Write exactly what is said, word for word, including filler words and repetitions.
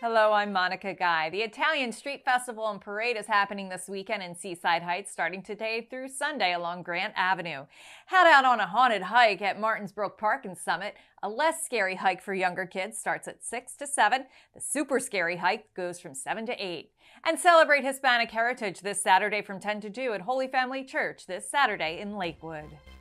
Hello, I'm Monica Guy. The Italian Street Festival and Parade is happening this weekend in Seaside Heights, starting today through Sunday along Grant Avenue. Head out on a haunted hike at Martins Brook Park and Summit. A less scary hike for younger kids starts at six to seven. The super scary hike goes from seven to eight. And celebrate Hispanic heritage this Saturday from ten to two at Holy Family Church this Saturday in Lakewood.